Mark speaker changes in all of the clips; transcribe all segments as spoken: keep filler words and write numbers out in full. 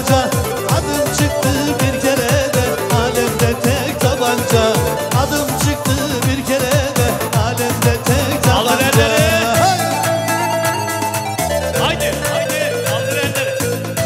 Speaker 1: tabanca. Adım çıktı bir kere de alemde tek tabanca. Adım çıktı bir kere de alemde tek tabanca.
Speaker 2: Haydi, haydi, kaldır elleri.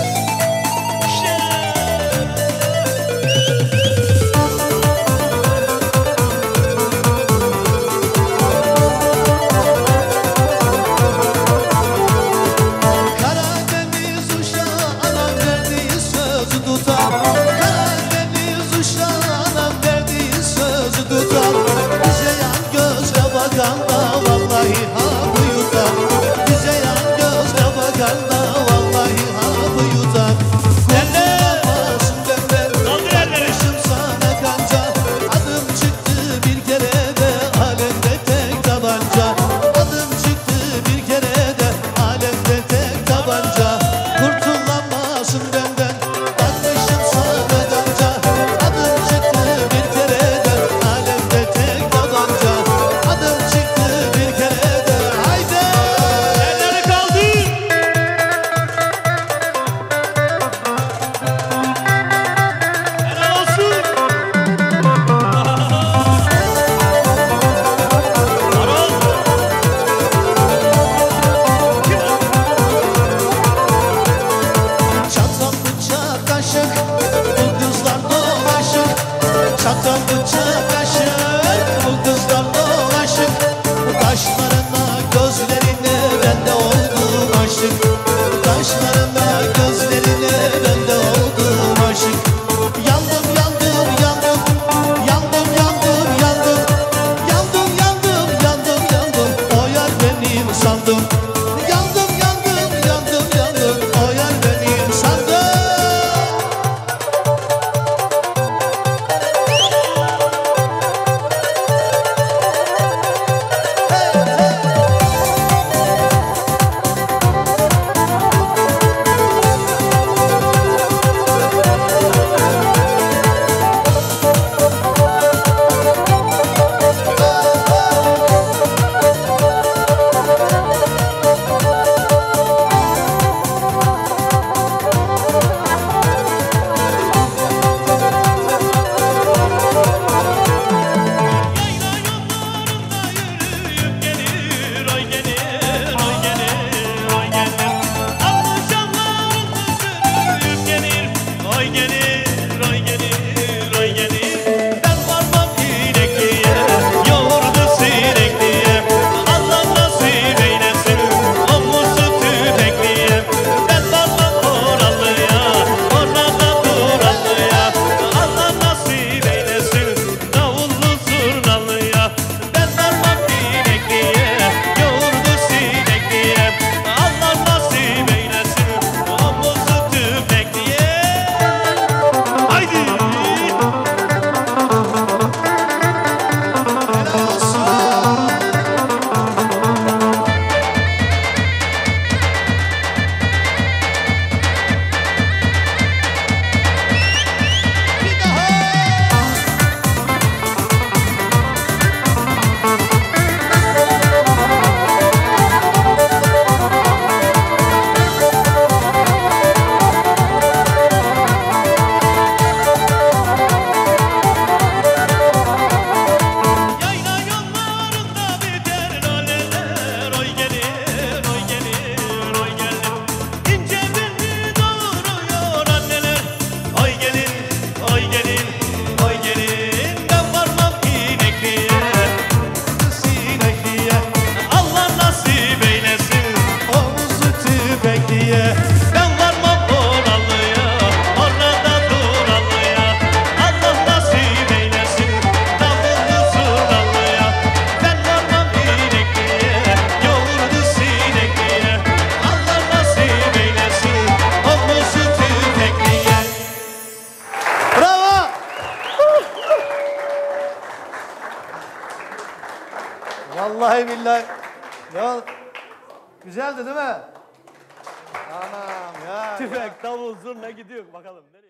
Speaker 1: Karadeniz uşağı anam verdiği sözü tutar. Karadeniz uşağı anam verdiği sözü tutar. Bize yan gözle bakan da vallahi hapı yutar. Bize yan gözle bakan da vallahi hapı yutar. Kurtulamazsın benden, bakmışım sana kanca. Adım çıktı bir kere de alemde tek tabanca. Adım çıktı bir kere de alemde tek tabanca. Kurtulamazsın benden, bakmışım sana kanca. Adım çıktı bir kere de alemde tek tabanca. Adım çıktı bir kere de haydi.
Speaker 2: Elleri kaldır. Helal olsun. Marul.
Speaker 1: Çatal bıçak kaşık, bu kızlar dolaşık. Çatal bıçak kaşık, bu kızlar dolaşık. Bu kaşlarına gözlerine bende oldum aşık. Bu kaşlarına gözlerine bende oldum aşık. Yandım yandım yandım, yandım yandım yandım. Yandım yandım yandım yandım, o yar benim sandım. Yandım yandım yandım yandım, o yar benim sandım.
Speaker 2: Yayla yollarında yürüyüp gelir, oy gelir, oy gelir, oy gelir. Avlucalarında sürüyüp gelir, oy gelir, oy gelir, oy gelir. Ben varmam inekliğe, yoğurdu sinekliğe. Allah nasip eylesin, omlusu tüfekliğe. Ben varmam oralıya, orada duralıya. Allah nasip eylesin, davullu zurnalıya. Ben varmam inekliğe, yoğurdu sinekliğe. Allah nasip eylesin, omlusu tüfekliğe. Haydi!
Speaker 1: Helal olsun. Bir daha.
Speaker 2: Yayla yollarında biter laleler, oy gelir, oy gelir, oy gelir. İnce belli doğuruyor anneler, oy gelir, oy gelir, oy gelir. Ben varmam inekliğe, sinekliğe. Allah nasip eylesin, omuzu tüfekliğe. Ben varmam oralıya, orada duralıya. Allah nasip eylesin, davullu zurnalıya. Ben varmam inekliğe, yoğurdu sinekliğe. Allah nasip eylesin, omuzu tüfekliğe.
Speaker 1: Bravo. Vallahi billahi. Ya güzeldi değil mi? Anam ya.
Speaker 2: Tüfek, davul, zurna gidiyor bakalım. Nereye?